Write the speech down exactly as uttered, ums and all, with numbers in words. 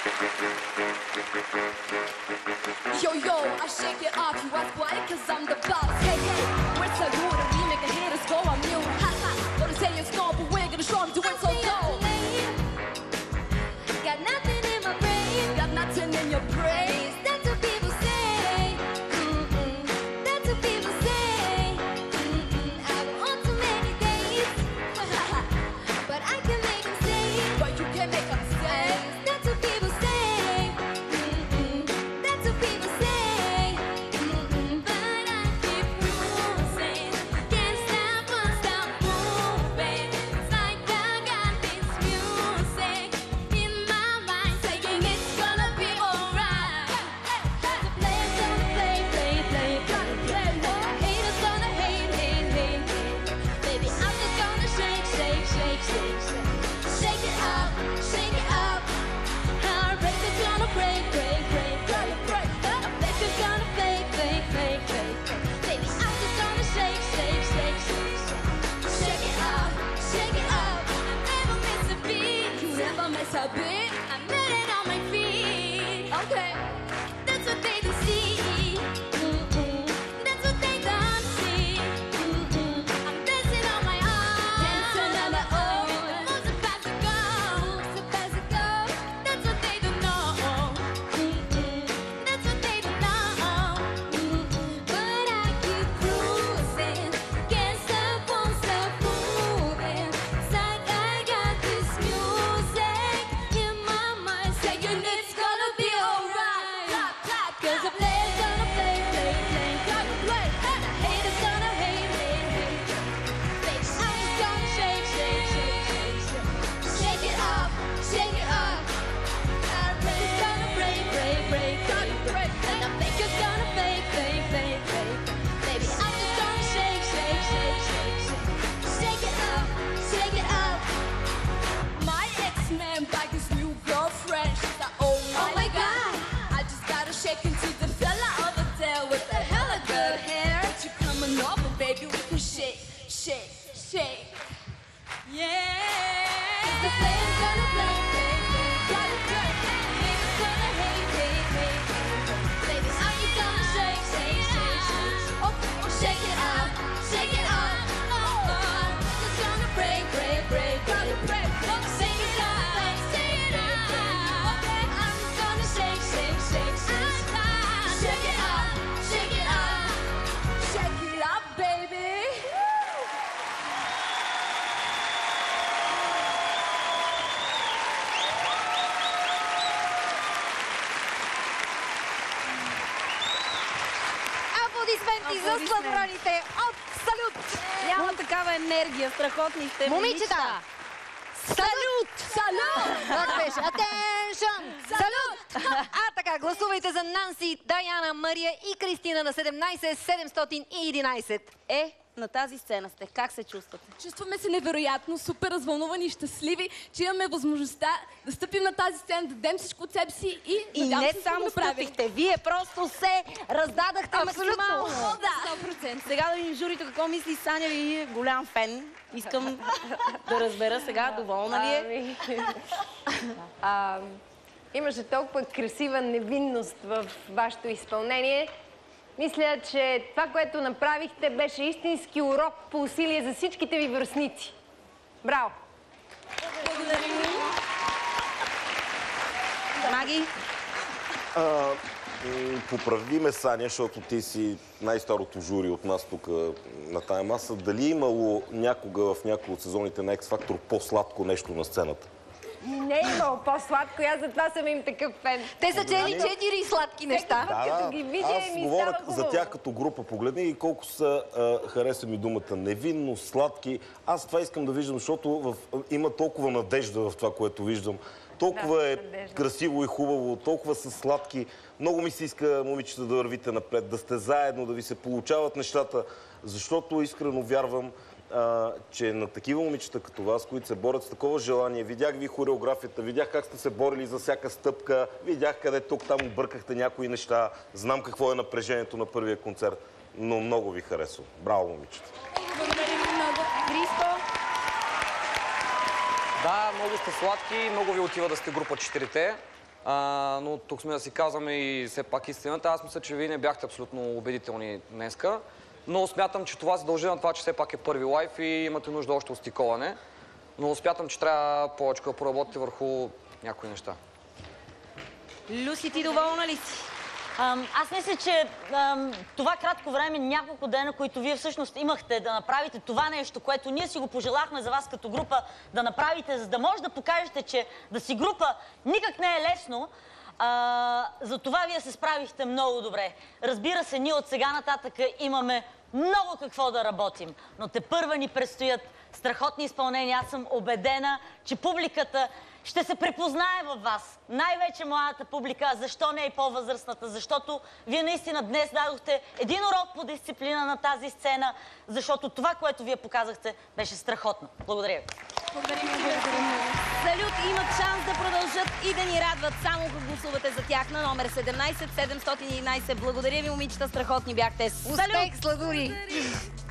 Yo, yo, I shake it off, you ask why? Cause I'm the boss. Hey, hey, we're so good and we make the haters go on mute. Ha ha, gonna say it's no, but we're gonna show them do it so low. Got nothing in my brain, got nothing in your brain. That's what people say. Mm-mm. That's what people say. Mm-mm. I've been on too many days, but I can make them say. But you can't make them say. That's what people say. Mm-mm. That's what people say. Mm-mm. But I keep cruising. Can't stop, won't stop moving. It's like I got this music in my mind saying it's gonna be alright. The player's gonna play, play, play, gonna play. The haters gonna hate, hate, hate, hate. Baby, I'm just gonna shake, shake, shake, shake, shake. Shake it up, shake it up. Heartbreaker's gonna break, break, break, gonna break. A baker's gonna fake, fake, fake, fake, fake. Baby, I'm just gonna shake, shake, shake, shake, shake. Shake it up, shake it up. I never miss a beat. You never miss a beat. I made it on my feet. Okay, that's what they don't see. Mm-mm. That's what they don't see. Mm-mm. I'm dancing on my own. Dancing on my own. Moves are fast to go. Moves are fast to go. That's what they don't know. Mm-mm. That's what they don't know. Mm-mm. But I keep cruising. Can't stop, won't stop moving. It's like I got this music in my mind saying it's gonna be alright. Clap, clap, 'cause the player's gonna play, play, play, gonna play. The haters gonna hate, hate, hate. Baby, I'm just gonna shake, shake, shake, shake, shake. Shake it up, shake it up. Heartbreaker's gonna break, break, break, gonna break. And the faker's gonna fake, fake, fake, fake. Baby, I'm just gonna shake, shake, shake, shake, shake. Shake it up, shake it up. My ex-man back his new girlfriend. She's like, oh my, oh my god. I just gotta shake into the fella over there with the hella good hair. But you coming over, baby, we can shake, shake, shake. Yeah. The player's gonna play, play, play, gonna play. Haters gonna hate, hate, hate, hate. Baby, I'm just gonna shake, shake, shake, shake. Oh, oh, shake it up, shake it up. Oh, oh. It's gonna break, break, break, gonna break. Oh, shake it up, shake it up. Okay, I'm just gonna shake, shake, shake, shake. Shake it up, shake it up. Shake it up, baby. Аплодисменти за славроните от Салют! Няма такава енергия, страхотни сте. Момичета! Салют! Салют! Как беше? Attention! Салют! А така, гласувайте за Нанси, Даяна, Мария и Кристина на седемнайсет седемстотин и единайсет. Е, на тази сцена сте. Как се чувствате? Чувстваме се невероятно, супер развълнувани и щастливи, че имаме възможността да стъпим на тази сцена, да дадем всичко от себе си и, И надявам не се, ще го само направим. стъпихте, вие просто се раздадахте максимално. О, да. сто процента. Сега да видим журито какво мисли Саня, ви е голям фен. Искам да разбера сега, доволна ли е? А, имаше толкова красива невинност в вашето изпълнение. Мисля, че това, което направихте, беше истински урок по усилие за всичките ви връстници. Браво! Благодарим ви. Маги? А, м, поправи ме, Саня, защото ти си най-старото жури от нас тук на тая маса. Дали е имало някога в някои от сезоните на X-Factor по-сладко нещо на сцената? Не е имало по-сладко, аз затова съм им такъв фен. Те са чели четири сладки неща. Да, Като да. ги видя, Аз ми говоря става за хубаво. тях като група. Погледни и колко са, а, хареса ми думата, невинно, сладки. Аз това искам да виждам, защото в, има толкова надежда в това, което виждам. Толкова Да, е надежда. красиво и хубаво, толкова са сладки. Много ми се иска, момичета, да вървите напред, да сте заедно, да ви се получават нещата, защото искрено вярвам, а, че на такива момичета като вас, които се борят с такова желание, видях ви хореографията, видях как сте се борили за всяка стъпка, видях къде тук-там объркахте някои неща, знам какво е напрежението на първия концерт, но много ви харесвам. Браво, момичета! Благодарим ви много. Христо? Да, много сте сладки, много ви отива да сте група четирите. А, но тук сме да си казваме и все пак истината. Аз мисля, че вие не бяхте абсолютно убедителни днеска. Но смятам, че това се дължи на това, че все пак е първи лайф и имате нужда още от стиковане. Но смятам, че трябва повече да поработите върху някои неща. Люси, ти доволна ли си? Ам, аз мисля, че ам, това кратко време, няколко дена, които вие всъщност имахте да направите това нещо, което ние си го пожелахме за вас като група да направите, за да може да покажете, че да си група никак не е лесно. А, за това вие се справихте много добре. Разбира се, ние от сега нататък имаме много какво да работим, но тепърва ни предстоят страхотни изпълнения. Аз съм убедена, че публиката ще се препознае във вас. Най-вече младата публика, защо не и по-възрастната? Защото вие наистина днес дадохте един урок по дисциплина на тази сцена, защото това, което вие показахте, беше страхотно. Благодаря ви. Благодарим, благодарим. Салют имат шанс да продължат и да ни радват, само ако гласувате за тях на номер седемнайсет седемстотин и единайсет. Благодаря ви, момичета, страхотни бяхте. Салют! Успех, сладури!